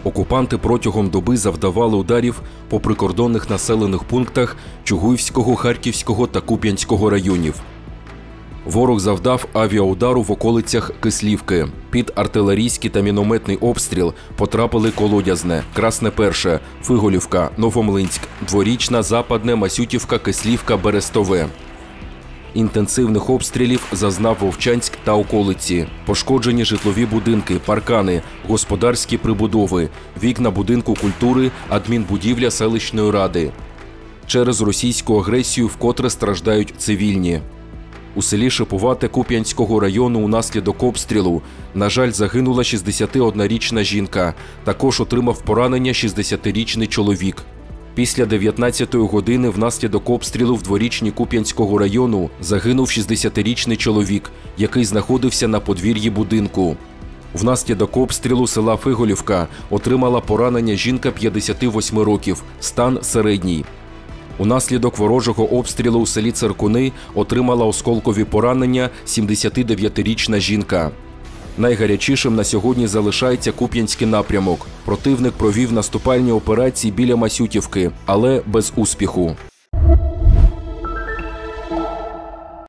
Окупанти протягом доби завдавали ударів по прикордонних населених пунктах Чугуївського, Харківського та Куп'янського районів. Ворог завдав авіаудару в околицях Кислівки. Під артилерійський та мінометний обстріл потрапили Колодязне, Красне Перше, Фиголівка, Новомлинськ, Дворічна, Западне, Масютівка, Кислівка, Берестове. Інтенсивних обстрілів зазнав Вовчанськ та околиці. Пошкоджені житлові будинки, паркани, господарські прибудови, вікна будинку культури, адмінбудівля селищної ради. Через російську агресію вкотре страждають цивільні. У селі Шипувате Куп'янського району унаслідок обстрілу, на жаль, загинула 61-річна жінка. Також отримав поранення 60-річний чоловік. Після 19-ї години внаслідок обстрілу в Дворічні Куп'янського району загинув 60-річний чоловік, який знаходився на подвір'ї будинку. Внаслідок обстрілу села Фиголівка отримала поранення жінка 58 років, стан середній. Унаслідок ворожого обстрілу у селі Циркуни отримала осколкові поранення 79-річна жінка. Найгарячішим на сьогодні залишається Куп'янський напрямок. Противник провів наступальні операції біля Масютівки, але без успіху.